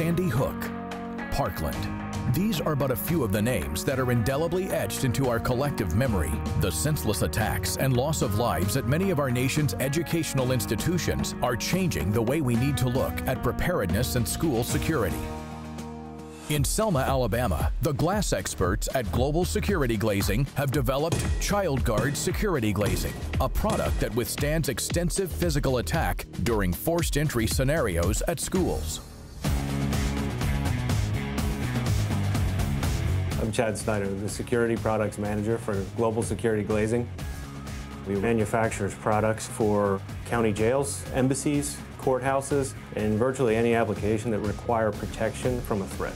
Sandy Hook, Parkland. These are but a few of the names that are indelibly etched into our collective memory. The senseless attacks and loss of lives at many of our nation's educational institutions are changing the way we need to look at preparedness and school security. In Selma, Alabama, the glass experts at Global Security Glazing have developed Childgard Security Glazing, a product that withstands extensive physical attack during forced entry scenarios at schools. I'm Chad Snyder, the Security Products Manager for Global Security Glazing. We manufacture products for county jails, embassies, courthouses, and virtually any application that require protection from a threat.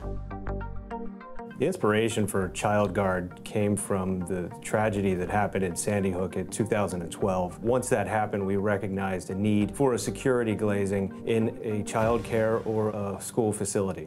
The inspiration for Childgard came from the tragedy that happened in Sandy Hook in 2012. Once that happened, we recognized a need for a security glazing in a child care or a school facility.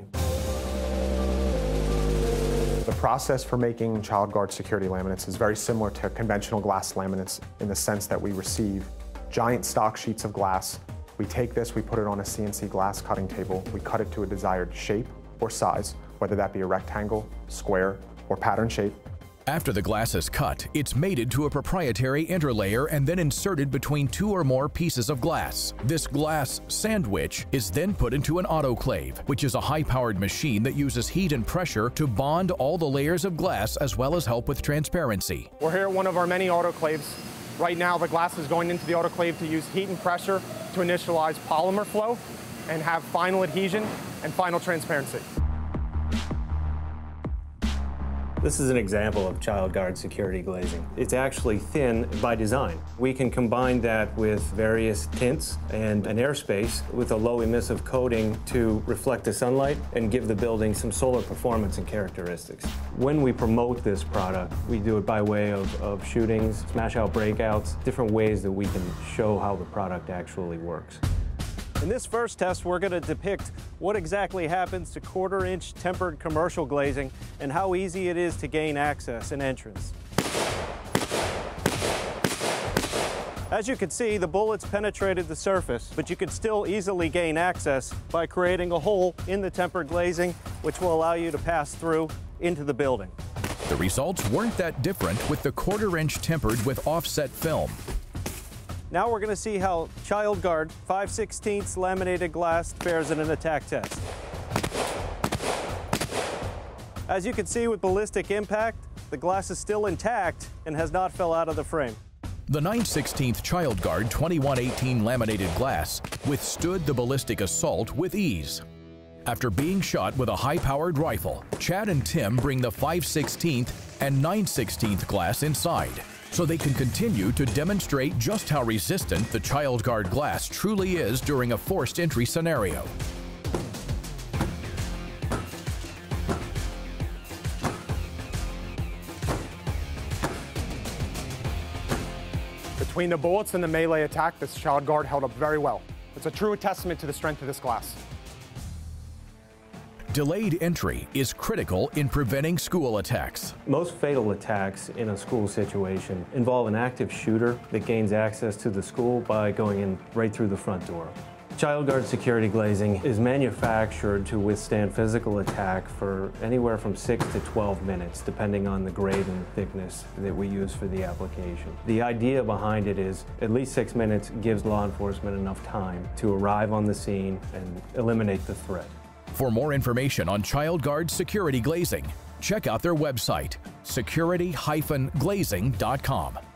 The process for making Childgard security laminates is very similar to conventional glass laminates in the sense that we receive giant stock sheets of glass. We take this, we put it on a CNC glass cutting table, we cut it to a desired shape or size, whether that be a rectangle, square, or pattern shape. After the glass is cut, it's mated to a proprietary interlayer and then inserted between two or more pieces of glass. This glass sandwich is then put into an autoclave, which is a high-powered machine that uses heat and pressure to bond all the layers of glass as well as help with transparency. We're here at one of our many autoclaves. Right now, the glass is going into the autoclave to use heat and pressure to initialize polymer flow and have final adhesion and final transparency. This is an example of Childgard security glazing. It's actually thin by design. We can combine that with various tints and an airspace with a low emissive coating to reflect the sunlight and give the building some solar performance and characteristics. When we promote this product, we do it by way of shootings, smash-out breakouts, different ways that we can show how the product actually works. In this first test, we're going to depict what exactly happens to quarter-inch tempered commercial glazing and how easy it is to gain access and entrance. As you can see, the bullets penetrated the surface, but you can still easily gain access by creating a hole in the tempered glazing, which will allow you to pass through into the building. The results weren't that different with the quarter-inch tempered with offset film. Now we're going to see how Childgard 5/16 laminated glass fares in an attack test. As you can see with ballistic impact, the glass is still intact and has not fell out of the frame. The 9/16 Childgard 2118 laminated glass withstood the ballistic assault with ease. After being shot with a high-powered rifle, Chad and Tim bring the 5/16 and 9/16 glass inside, so they can continue to demonstrate just how resistant the Childgard glass truly is during a forced entry scenario. Between the bullets and the melee attack, this Childgard held up very well. It's a true testament to the strength of this glass. Delayed entry is critical in preventing school attacks. Most fatal attacks in a school situation involve an active shooter that gains access to the school by going in right through the front door. Childgard security glazing is manufactured to withstand physical attack for anywhere from 6 to 12 minutes, depending on the grade and thickness that we use for the application. The idea behind it is at least 6 minutes gives law enforcement enough time to arrive on the scene and eliminate the threat. For more information on Childgard security glazing, check out their website, security-glazing.com.